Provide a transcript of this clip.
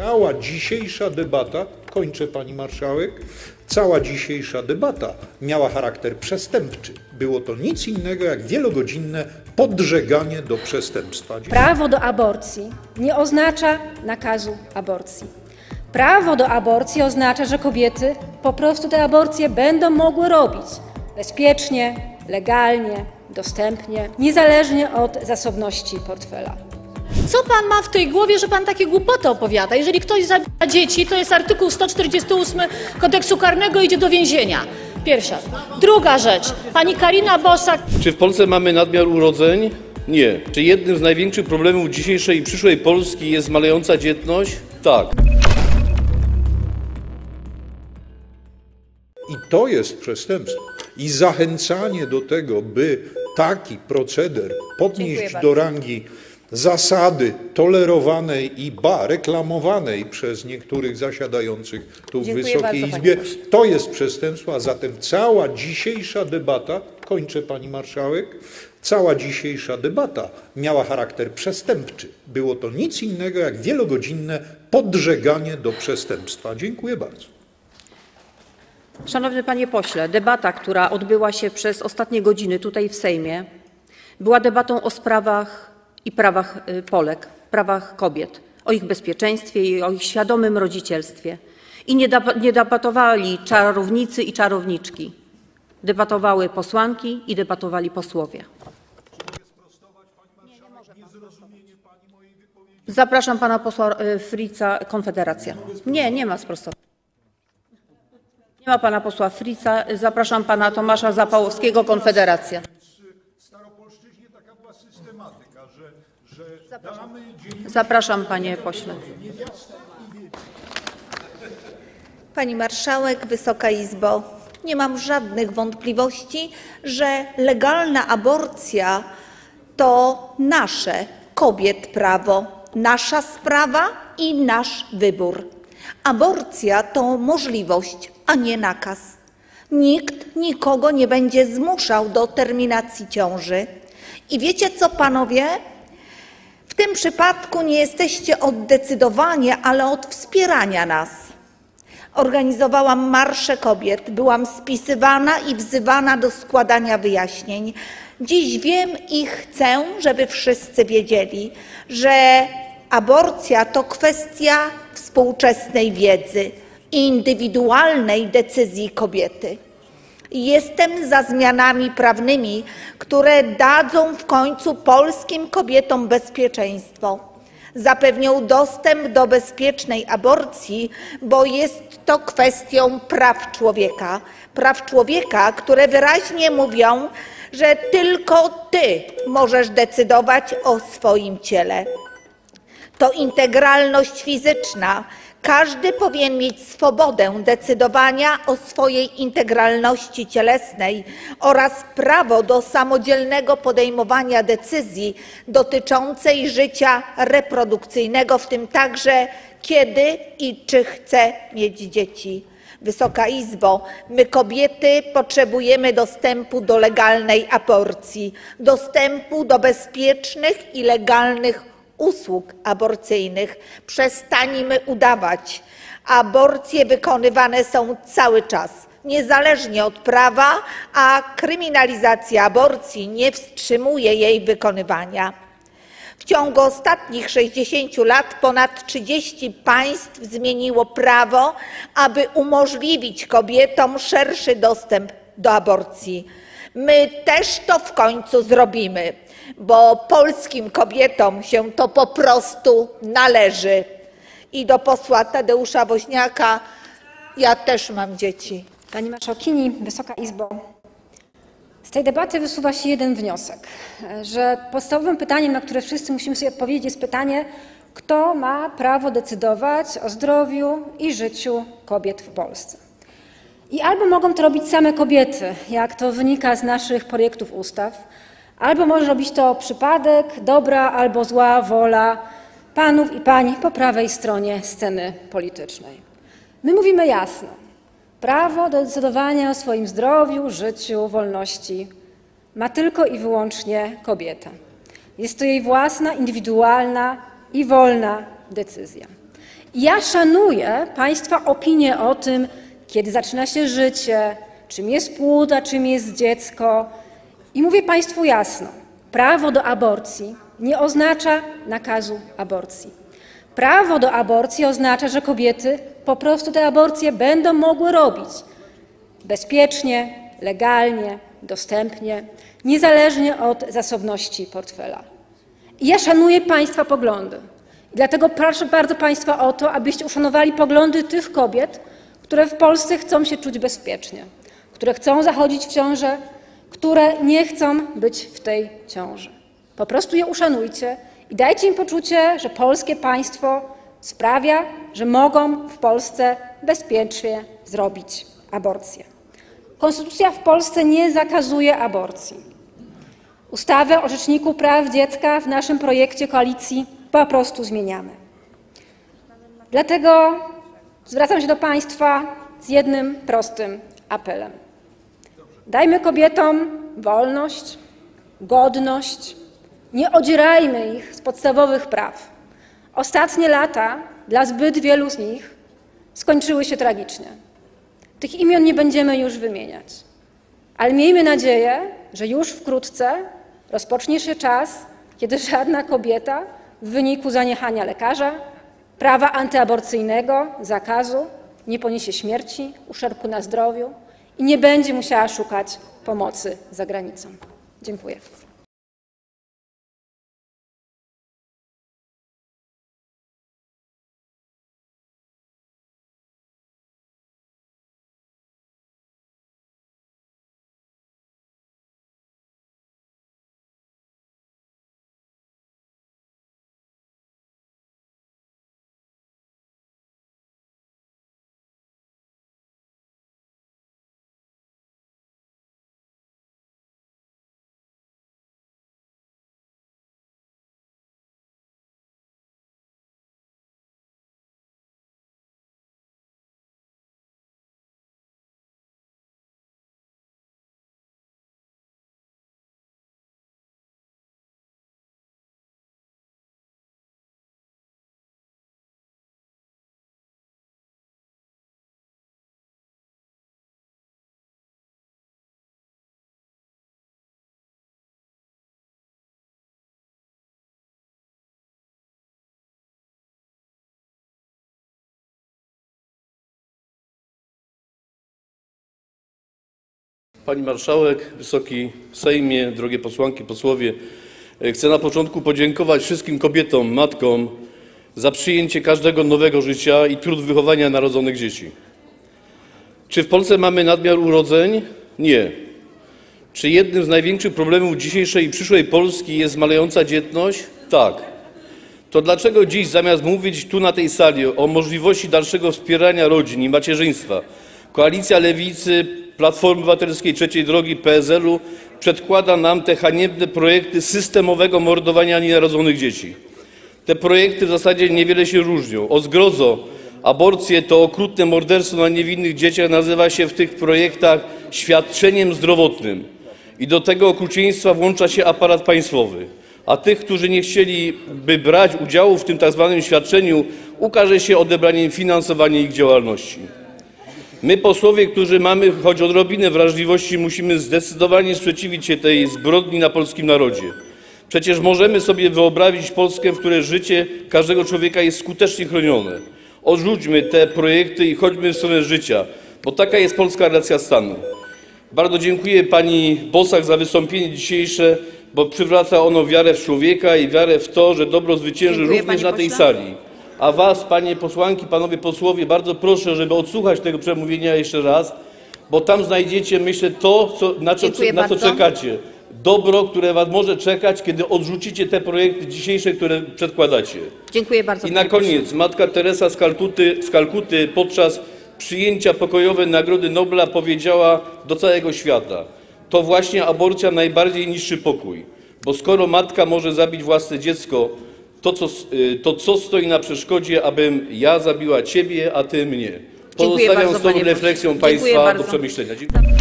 Cała dzisiejsza debata, kończę pani marszałek, cała dzisiejsza debata miała charakter przestępczy. Było to nic innego jak wielogodzinne podżeganie do przestępstwa. Prawo do aborcji nie oznacza nakazu aborcji. Prawo do aborcji oznacza, że kobiety po prostu te aborcje będą mogły robić bezpiecznie, legalnie, dostępnie, niezależnie od zasobności portfela. Co pan ma w tej głowie, że pan takie głupoty opowiada? Jeżeli ktoś zabija dzieci, to jest artykuł 148 Kodeksu Karnego, idzie do więzienia. Pierwsza. Druga rzecz. Pani Karina Bosak. Czy w Polsce mamy nadmiar urodzeń? Nie. Czy jednym z największych problemów dzisiejszej i przyszłej Polski jest malejąca dzietność? Tak. I to jest przestępstwo. I zachęcanie do tego, by taki proceder podnieść do rangi zasady tolerowanej i reklamowanej przez niektórych zasiadających tu w Wysokiej Izbie, to jest przestępstwo, a zatem cała dzisiejsza debata, kończę pani marszałek, cała dzisiejsza debata miała charakter przestępczy. Było to nic innego jak wielogodzinne podżeganie do przestępstwa. Dziękuję bardzo. Szanowny panie pośle, debata, która odbyła się przez ostatnie godziny tutaj w Sejmie, była debatą o sprawach i prawach Polek, prawach kobiet, o ich bezpieczeństwie i o ich świadomym rodzicielstwie. I nie debatowali czarownicy i czarowniczki. Debatowały posłanki i debatowali posłowie. Zapraszam pana posła Fritza, Konfederacja. Nie ma sprostowania. Nie ma pana posła Fritza. Zapraszam pana Tomasza Zapałowskiego, Konfederacja. Zapraszam, panie pośle. Pani marszałek, Wysoka Izbo, nie mam żadnych wątpliwości, że legalna aborcja to nasze, kobiet, prawo, nasza sprawa i nasz wybór. Aborcja to możliwość, a nie nakaz. Nikt nikogo nie będzie zmuszał do terminacji ciąży. I wiecie co, panowie? W tym przypadku nie jesteście od decydowania, ale od wspierania nas. Organizowałam marsze kobiet, byłam spisywana i wzywana do składania wyjaśnień. Dziś wiem i chcę, żeby wszyscy wiedzieli, że aborcja to kwestia współczesnej wiedzy i indywidualnej decyzji kobiety. Jestem za zmianami prawnymi, które dadzą w końcu polskim kobietom bezpieczeństwo. Zapewnią dostęp do bezpiecznej aborcji, bo jest to kwestią praw człowieka, które wyraźnie mówią, że tylko ty możesz decydować o swoim ciele. To integralność fizyczna. Każdy powinien mieć swobodę decydowania o swojej integralności cielesnej oraz prawo do samodzielnego podejmowania decyzji dotyczącej życia reprodukcyjnego, w tym także kiedy i czy chce mieć dzieci. Wysoka Izbo, my kobiety potrzebujemy dostępu do legalnej aborcji, dostępu do bezpiecznych i legalnych usług aborcyjnych. Przestańmy udawać. Aborcje wykonywane są cały czas, niezależnie od prawa, a kryminalizacja aborcji nie wstrzymuje jej wykonywania. W ciągu ostatnich 60 lat ponad 30 państw zmieniło prawo, aby umożliwić kobietom szerszy dostęp do aborcji. My też to w końcu zrobimy, bo polskim kobietom się to po prostu należy. I do posła Tadeusza Woźniaka, ja też mam dzieci. Pani marszałkini, Wysoka Izbo, z tej debaty wysuwa się jeden wniosek, że podstawowym pytaniem, na które wszyscy musimy sobie odpowiedzieć, jest pytanie, kto ma prawo decydować o zdrowiu i życiu kobiet w Polsce. I albo mogą to robić same kobiety, jak to wynika z naszych projektów ustaw, albo może robić to przypadek, dobra albo zła wola panów i pań po prawej stronie sceny politycznej. My mówimy jasno, prawo do decydowania o swoim zdrowiu, życiu, wolności ma tylko i wyłącznie kobieta. Jest to jej własna, indywidualna i wolna decyzja. Ja szanuję Państwa opinię o tym, kiedy zaczyna się życie, czym jest płód, a czym jest dziecko. I mówię Państwu jasno, prawo do aborcji nie oznacza nakazu aborcji. Prawo do aborcji oznacza, że kobiety po prostu te aborcje będą mogły robić bezpiecznie, legalnie, dostępnie, niezależnie od zasobności portfela. I ja szanuję Państwa poglądy. I dlatego proszę bardzo Państwa o to, abyście uszanowali poglądy tych kobiet, które w Polsce chcą się czuć bezpiecznie, które chcą zachodzić w ciążę, które nie chcą być w tej ciąży. Po prostu je uszanujcie i dajcie im poczucie, że polskie państwo sprawia, że mogą w Polsce bezpiecznie zrobić aborcję. Konstytucja w Polsce nie zakazuje aborcji. Ustawę o Rzeczniku Praw Dziecka w naszym projekcie koalicji po prostu zmieniamy. Dlatego zwracam się do Państwa z jednym prostym apelem. Dajmy kobietom wolność, godność, nie odzierajmy ich z podstawowych praw. Ostatnie lata dla zbyt wielu z nich skończyły się tragicznie. Tych imion nie będziemy już wymieniać, ale miejmy nadzieję, że już wkrótce rozpocznie się czas, kiedy żadna kobieta w wyniku zaniechania lekarza, prawa antyaborcyjnego, zakazu nie poniesie śmierci, uszczerbku na zdrowiu i nie będzie musiała szukać pomocy za granicą. Dziękuję. Pani Marszałek, Wysoki Sejmie, drogie posłanki, posłowie, chcę na początku podziękować wszystkim kobietom, matkom za przyjęcie każdego nowego życia i trud wychowania narodzonych dzieci. Czy w Polsce mamy nadmiar urodzeń? Nie. Czy jednym z największych problemów dzisiejszej i przyszłej Polski jest malejąca dzietność? Tak. To dlaczego dziś zamiast mówić tu na tej sali o możliwości dalszego wspierania rodzin i macierzyństwa, koalicja Lewicy, Platformy Obywatelskiej, Trzeciej Drogi, PSL-u przedkłada nam te haniebne projekty systemowego mordowania nienarodzonych dzieci? Te projekty w zasadzie niewiele się różnią. O zgrozo, aborcję, to okrutne morderstwo na niewinnych dzieciach nazywa się w tych projektach świadczeniem zdrowotnym. I do tego okrucieństwa włącza się aparat państwowy. A tych, którzy nie chcieliby brać udziału w tym tzw. świadczeniu, ukaże się odebraniem finansowania ich działalności. My, posłowie, którzy mamy choć odrobinę wrażliwości, musimy zdecydowanie sprzeciwić się tej zbrodni na polskim narodzie. Przecież możemy sobie wyobrazić Polskę, w której życie każdego człowieka jest skutecznie chronione. Odrzućmy te projekty i chodźmy w stronę życia, bo taka jest polska racja stanu. Bardzo dziękuję pani Bosak za wystąpienie dzisiejsze, bo przywraca ono wiarę w człowieka i wiarę w to, że dobro zwycięży również na tej sali. A was, panie posłanki, panowie posłowie, bardzo proszę, żeby odsłuchać tego przemówienia jeszcze raz, bo tam znajdziecie, myślę, to, na co czekacie. Dobro, które was może czekać, kiedy odrzucicie te projekty dzisiejsze, które przedkładacie. Dziękuję bardzo. I na koniec, matka Teresa z Kalkuty podczas przyjęcia pokojowej Nagrody Nobla powiedziała do całego świata: to właśnie aborcja najbardziej niszczy pokój, bo skoro matka może zabić własne dziecko, to co stoi na przeszkodzie, abym ja zabiła ciebie, a ty mnie? Pozostawiam z tą refleksją państwa do przemyślenia. Dziękuję.